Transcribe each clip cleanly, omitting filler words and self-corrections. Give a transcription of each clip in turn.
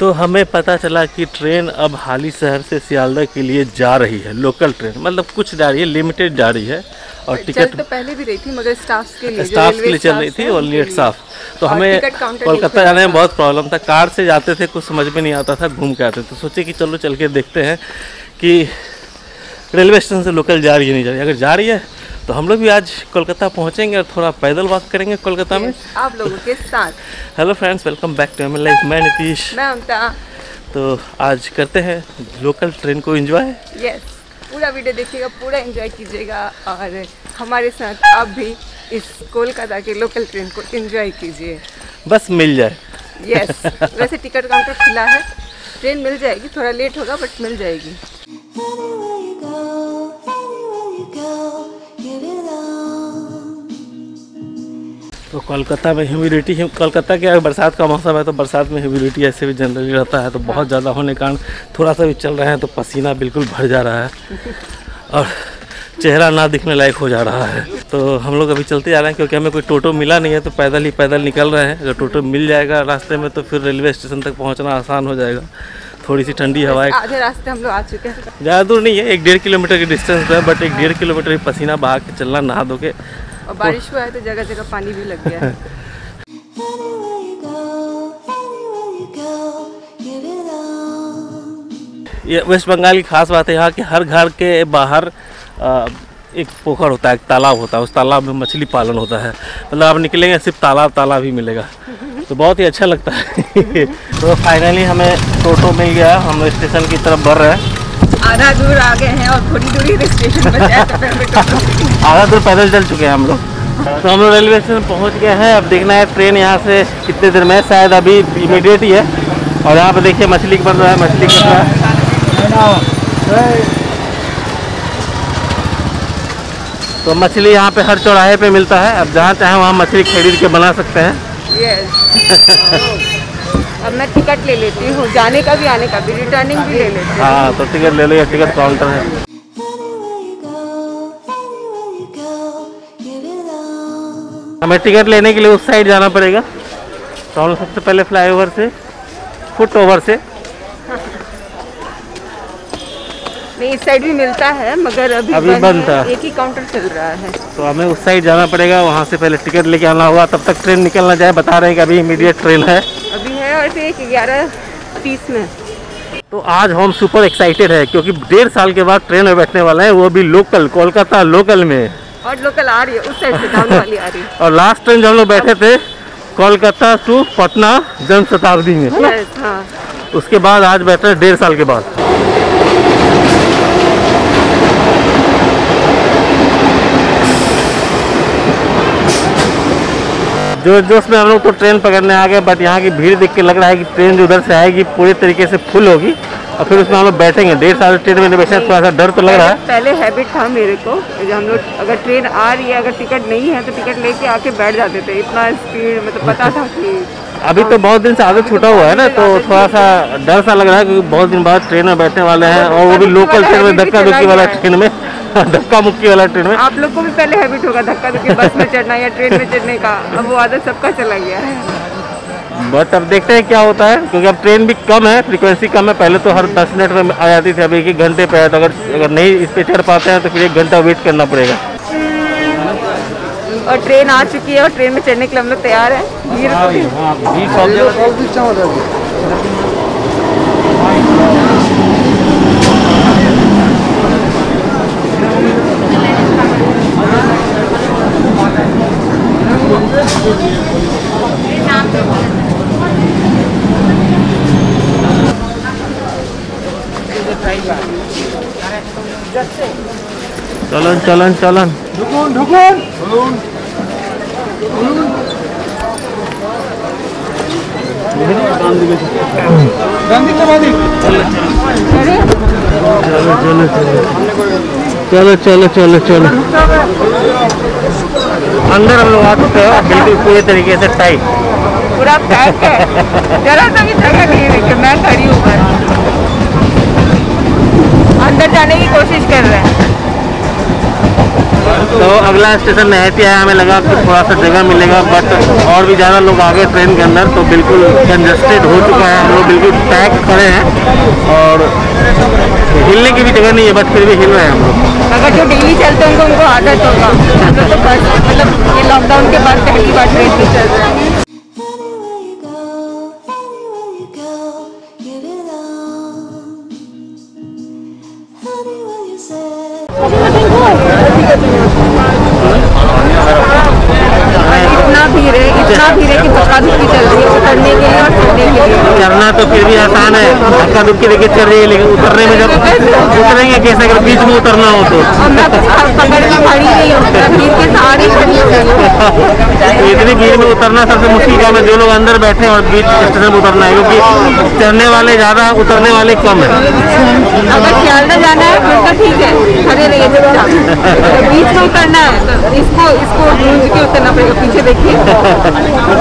तो हमें पता चला कि ट्रेन अब हाली शहर से सियालदह के लिए जा रही है। लोकल ट्रेन मतलब कुछ जा रही है, लिमिटेड जा रही है। और टिकट तो पहले भी रही थी मगर स्टाफ के लिए चल रही थी और लेट स्टाफ। तो हमें कोलकाता जाने में बहुत प्रॉब्लम था। कार से जाते थे, कुछ समझ में नहीं आता था, घूम के आते थे। तो सोचे कि चलो चल के देखते हैं कि रेलवे स्टेशन से लोकल जा रही है नहीं जा रही। अगर जा रही है तो हम लोग भी आज कोलकाता पहुंचेंगे और थोड़ा पैदल वॉक करेंगे कोलकाता में आप लोगों के साथ। Hello friends, welcome back to ML life. मैं नीतीश, मैं ममता। तो आज करते हैं लोकल ट्रेन को एंजॉय। यस, पूरा वीडियो देखिएगा, पूरा एंजॉय कीजिएगा और हमारे साथ आप भी इस कोलकाता के लोकल ट्रेन को एंजॉय कीजिए, बस मिल जाए। यस, वैसे टिकट काउंटर खुला है, ट्रेन मिल जाएगी, थोड़ा लेट होगा बट मिल जाएगी। तो कोलकाता में ह्यूमिडिटी है, कोलकाता के बरसात का मौसम है तो बरसात में ह्यूमिडिटी ऐसे भी जनरली रहता है। तो बहुत ज़्यादा होने के कारण थोड़ा सा भी चल रहे हैं तो पसीना बिल्कुल भर जा रहा है और चेहरा ना दिखने लायक हो जा रहा है। तो हम लोग अभी चलते जा रहे हैं क्योंकि हमें कोई टोटो मिला नहीं है, तो पैदल निकल रहे हैं। अगर टोटो मिल जाएगा रास्ते में तो फिर रेलवे स्टेशन तक पहुँचना आसान हो जाएगा। थोड़ी सी ठंडी हवा है, आधे रास्ते हम लोग आ चुके हैं। ज़्यादा दूर नहीं है, 1-1.5 किलोमीटर की डिस्टेंस है, बट 1-1.5 किलोमीटर पसीना बहा के चलना, नहा धो के। और बारिश हुआ है तो जगह जगह पानी भी लग गया है। ये वेस्ट बंगाल की खास बात है यहाँ कि हर घर के बाहर एक पोखर होता है, एक तालाब होता है। उस तालाब में मछली पालन होता है। मतलब आप निकलेंगे सिर्फ तालाब ही मिलेगा, तो बहुत ही अच्छा लगता है। तो फाइनली हमें टोटो मिल गया, हम स्टेशन की तरफ बढ़ रहे हैं। आधा दूर आ गए हैं और थोड़ी दूरी स्टेशन पर जाए तो फिर आधा दूर पैदल चल चुके हैं हम लोग। तो हम लोग रेलवे स्टेशन पहुँच गए हैं। अब देखना है ट्रेन यहाँ से कितने देर में, शायद अभी इमीडिएट ही है। और यहाँ पे देखिए मछली बन रहा है, मछली कट रहा है। तो मछली यहाँ पे हर चौराहे पे मिलता है। अब जहाँ चाहे वहाँ मछली खरीद के बना सकते हैं। अब मैं टिकट ले लेती हूँ, जाने का भी आने का भी, रिटर्निंग भी ले लेती हूँ। हाँ, तो टिकट ले लो, ये टिकट काउंटर है। हमें टिकट लेने के लिए उस साइड जाना पड़ेगा। तो हम सबसे पहले फ्लाईओवर से, फुट ओवर से। नहीं, इस साइड भी मिलता है मगर अभी बंद था, एक ही काउंटर चल रहा है। तो हमें उस साइड जाना पड़ेगा, वहाँ से पहले टिकट लेके आना होगा। तब तक ट्रेन निकल ना जाए। बता रहे हैं कि अभी इमीडिएट ट्रेन है, अभी है और 11:30 में। तो आज हम सुपर एक्साइटेड है क्योंकि 1.5 साल के बाद ट्रेन में बैठने वाला है, वो भी लोकल, कोलकाता लोकल में। और लोकल आ रही है उस साइड से, डाउन वाली आ रही है। और लास्ट ट्रेन जब हम लोग बैठे थे कोलकाता टू पटना जन शताब्दी में। हाँ। उसके बाद आज बैठे 1.5 साल के बाद। जोश में हम लोग तो ट्रेन पकड़ने आ गए, बट यहाँ की भीड़ देख के लग रहा है कि ट्रेन जो उधर से आएगी पूरी तरीके से फुल होगी और फिर उसमें हम लोग बैठेंगे। 1.5 साल ट्रेन में बैठे, थोड़ा सा डर तो लग रहा है। पहले हैबिट था मेरे को, जब हम लोग अगर ट्रेन आ रही है, अगर टिकट नहीं है तो टिकट लेके आके बैठ जाते थे। इतना स्पीड मतलब पता था कि अभी तो बहुत दिन से आदत छूटा हुआ है ना, तो थोड़ा सा डर सा लग रहा है क्योंकि बहुत दिन बाद ट्रेन में बैठने वाले हैं और वो भी लोकल ट्रेन में, धक्का धुक्की वाला ट्रेन में, धक्का मुक्की वाला ट्रेन में। आप लोग को भी पहले हैबिट होगा धक्का धुक्की बस में चढ़ना या ट्रेन में चढ़ने का, अब वो आदत सबका चला गया है। बट अब देखते हैं क्या होता है क्योंकि अब ट्रेन भी कम है, फ्रीक्वेंसी कम है। पहले तो हर 10 मिनट में आ जाती थी, अब 1-1 घंटे पे है। तो अगर नहीं इस पे चढ़ पाते हैं तो फिर 1 घंटा वेट करना पड़ेगा। और ट्रेन आ चुकी है और ट्रेन में चढ़ने के लिए हम लोग तैयार हैं। चलन चलो। अंदर हम लोग आ चुके हैं, बिल्कुल पूरे तरीके से टाइट, पूरा पैक है। जरा सा भी जगह नहीं है, मैं खड़ी हूँ बस। अंदर जाने की कोशिश कर रहे हैं। तो अगला स्टेशन नहैती है, हमें लगा कि थोड़ा सा जगह मिलेगा, बट और भी ज़्यादा लोग आ गए ट्रेन के अंदर, तो बिल्कुल कंजस्टेड हो चुका है। हम लोग बिल्कुल पैक खड़े हैं और हिलने की भी जगह नहीं है, बट फिर भी हिल रहे हैं हम लोग। अगर जो डेली चलते होंगे उनको आदत होगा, तो बस मतलब ये लॉकडाउन के बाद पहली बार ट्रेन भी चल रहा है। इतना भीड़ है कि धक्का धुक्की चल रही है उतरने के लिए और चढ़ने के लिए। चढ़ना तो फिर भी आसान है, धक्का धुक्की लेके चल रही है, लेकिन उतरने में जब उतरेंगे कैसे अगर बीच में उतरना हो तो। और मैं पकड़ के खड़ी नहीं हूँ, भीड़ के सहारे खड़ी हो गई हूँ। इतनी भीड़ में उतरना सबसे मुश्किल काम है, जो लोग अंदर बैठे हैं और बीच स्टेशन में उतरना है, क्योंकि चढ़ने वाले ज़्यादा, उतरने वाले कम है। अगर सियालदा जाना है फिर तो ठीक है, खड़े रहिए चुपचाप। बीच में उतरना है तो इसको गूंज के उतरना पड़ेगा। पीछे देखिए।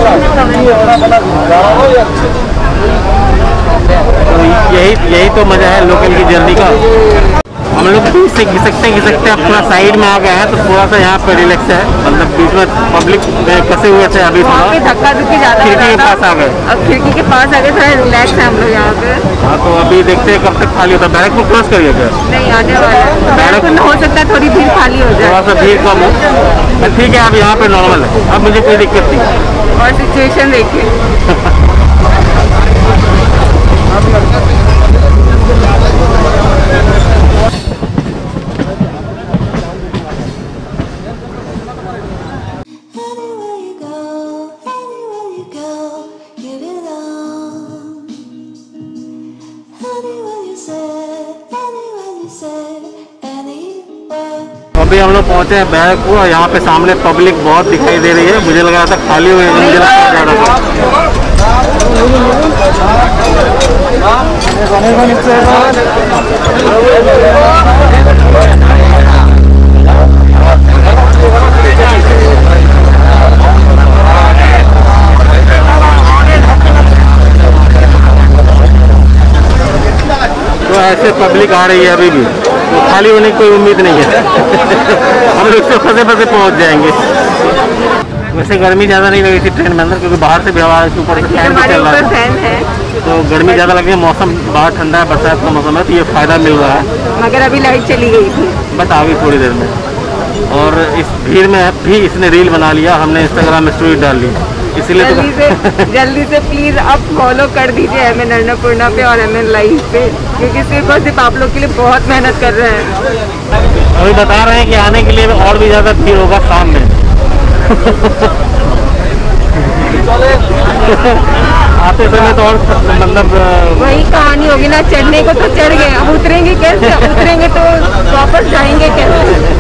तो यही तो मजा है लोकल की जर्नी का। हम लोग बीच से घिसकते अब थोड़ा साइड में आ गए हैं, तो थोड़ा सा यहाँ पे रिलैक्स है, मतलब बीच में पब्लिक कसे हुए थे, अभी थोड़ा धक्का धुक्की ज्यादा खिड़की के पास आ गए। अब खिड़की के पास आ गए, थोड़ा रिलैक्स है हम लोग यहाँ पे। हाँ, तो अभी देखते हैं कब तक खाली होता है। बैरक को क्रॉस करिए क्या? नहीं, आने वाला है। बैरक में हो सकता है थोड़ी भीड़ खाली हो जाए, थोड़ा सा भीड़ कम हो, ठीक है। अब यहाँ पे नॉर्मल है, अब मुझे कोई दिक्कत नहीं। और सिचुएशन देखिए। अभी हम लोग पहुँचे हैं बैरकपुर और यहाँ पे सामने पब्लिक बहुत दिखाई दे रही है। मुझे लग रहा था खाली हुई है, मुझे ज़्यादा था। तो ऐसे पब्लिक आ रही है अभी भी, तो खाली होने की कोई उम्मीद नहीं है। हम लोग तो फंसे पहुंच जाएंगे। वैसे गर्मी ज़्यादा नहीं लगी थी ट्रेन में अंदर, क्योंकि बाहर से भी हवा ऊपर फैन भी चल रहा है, तो गर्मी ज़्यादा लग रही है। मौसम बाहर ठंडा है, बरसात का मौसम है, तो ये फ़ायदा मिल रहा है। मगर अभी लाइट चली गई थी, बस आ गई थोड़ी देर में। और इस भीड़ में भी इसने रील बना लिया, हमने इंस्टाग्राम में स्टोरी डाल ली, इसीलिए जल्दी से प्लीज अब फॉलो कर दीजिए MN अन्नपूर्णा पे और MN लाइव पे, क्योंकि सिर्फ और सिर्फ आप लोग के लिए बहुत मेहनत कर रहे हैं। अभी बता रहे हैं कि आने के लिए और भी ज़्यादा भीड़ होगा शाम में। आते समय तो और मतलब वही कहानी होगी ना, चढ़ने को तो चढ़ गए, अब उतरेंगे कैसे? उतरेंगे तो वापस जाएंगे कैसे?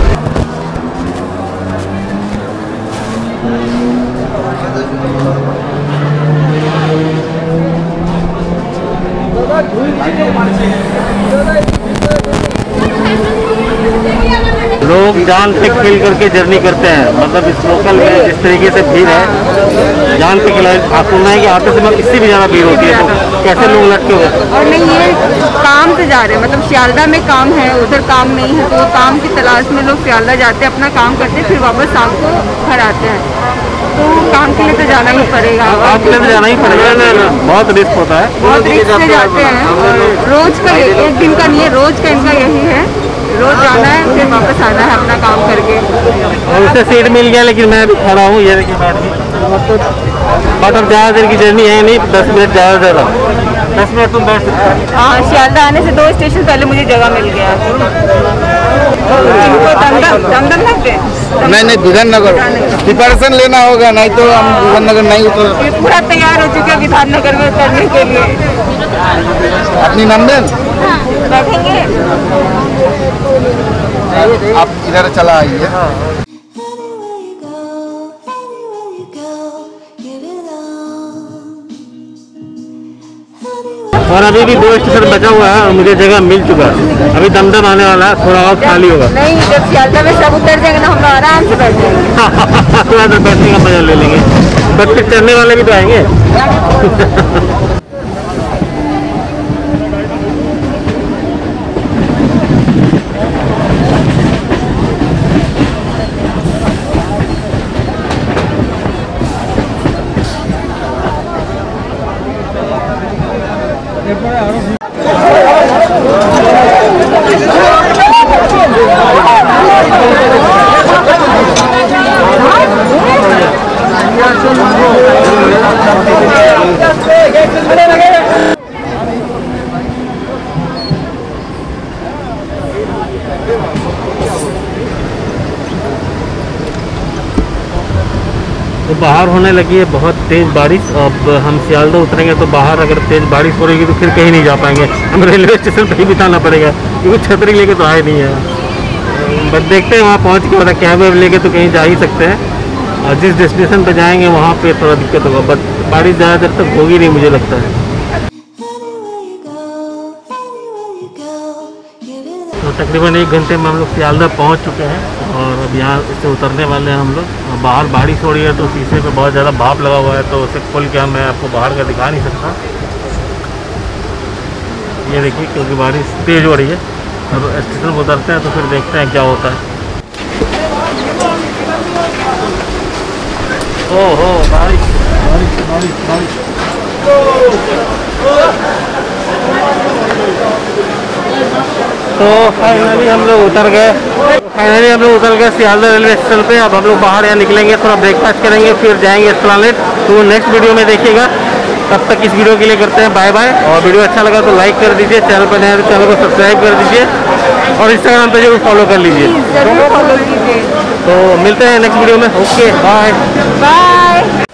लोग जान पे खेल करके जर्नी करते हैं, मतलब इस लोकल में जिस तरीके से भीड़ है, जान पे खेल। आप सुनना है कि आते समय इससे भी ज़्यादा भीड़ होती है, तो कैसे लोग लटके हुए। और नहीं, ये काम से जा रहे हैं, मतलब सियालदा में काम है, उधर काम नहीं है, तो काम की तलाश में लोग सियालदा जाते हैं, अपना काम करते हैं, फिर वापस शाम को घर आते हैं। तो काम के लिए तो जाना ही पड़ेगा, काम के लिए तो जाना ही पड़ेगा। बहुत रिस्क होता है, बहुत रिस्क से जाते हैं। रोज का एक दिन का नहीं है, रोज का इनका यही है, रोज जाना है फिर वापस आना है अपना काम करके। और उससे सीट मिल गया, लेकिन मैं भी खड़ा हूँ ये देखिए बैठ के। बट अब ज़्यादा देर की जर्नी है नहीं, 10 मिनट ज़्यादा 10 मिनट तुम बैठ सकते हो। हाँ, सियालदा आने से 2 स्टेशन पहले मुझे जगह मिल गया। इनको दमदम लगते? नहीं, विधान नगर प्रिपरेशन लेना होगा, नहीं तो हम विधान नगर नहीं उतर। पूरा तैयार हो चुके हैं विधान नगर में उतरने के लिए। अपनी नंदन बैठेंगे, आप इधर चला आइए। और अभी भी 2 स्टेशन बचा हुआ है और मुझे जगह मिल चुका है। अभी दमदम आने वाला है, थोड़ा और खाली होगा। नहीं, जब सियालदा में सब उतर जाएंगे ना, हम आराम से बैठ जाएंगे। थोड़ा देर बैठने का मजा ले लेंगे, बट फिर चढ़ने वाले भी तो आएंगे। तो बाहर होने लगी है बहुत तेज़ बारिश। अब हम सियालदा उतरेंगे तो बाहर अगर तेज़ बारिश हो रही तो फिर कहीं नहीं जा पाएंगे, हम रेलवे स्टेशन पर ही बिताना पड़ेगा क्योंकि छतरी लेके तो आए नहीं है। बस देखते हैं वहाँ पहुँच के, मतलब कैब वैब लेके तो कहीं जा ही सकते हैं। और जिस डेस्टिनेशन पर जाएंगे वहाँ पे थोड़ा दिक्कत होगा, बट बारिश ज़्यादा देर तक होगी नहीं मुझे लगता है। तो तकरीबन 1 घंटे में हम लोग सियालदा पहुँच चुके हैं और अब यहाँ से उतरने वाले हैं हम लोग। बाहर बारिश हो रही है तो शीशे पे बहुत ज़्यादा भाप लगा हुआ है, तो उसे खोल के मैं आपको बाहर का दिखा नहीं सकता। ये देखिए, क्योंकि बारिश तेज़ हो रही है। अब स्टेशन पर उतरते हैं तो फिर देखते हैं क्या होता है। ओहो, बारिश बारिश बारिश बारिश। तो फाइनली हम लोग उतर गए सियालदा रेलवे स्टेशन पे। अब हम लोग बाहर यहाँ निकलेंगे, थोड़ा ब्रेकफास्ट करेंगे, फिर जाएंगे एस्प्लेनेड। तो नेक्स्ट वीडियो में देखिएगा। तब तक इस वीडियो के लिए करते हैं बाय बाय। और वीडियो अच्छा लगा तो लाइक कर दीजिए, चैनल पर नए तो चैनल को सब्सक्राइब कर दीजिए और इंस्टाग्राम पे जरूर फॉलो कर लीजिए। जरूर फॉलो कीजिए। तो मिलते हैं नेक्स्ट वीडियो में। Okay, bye bye.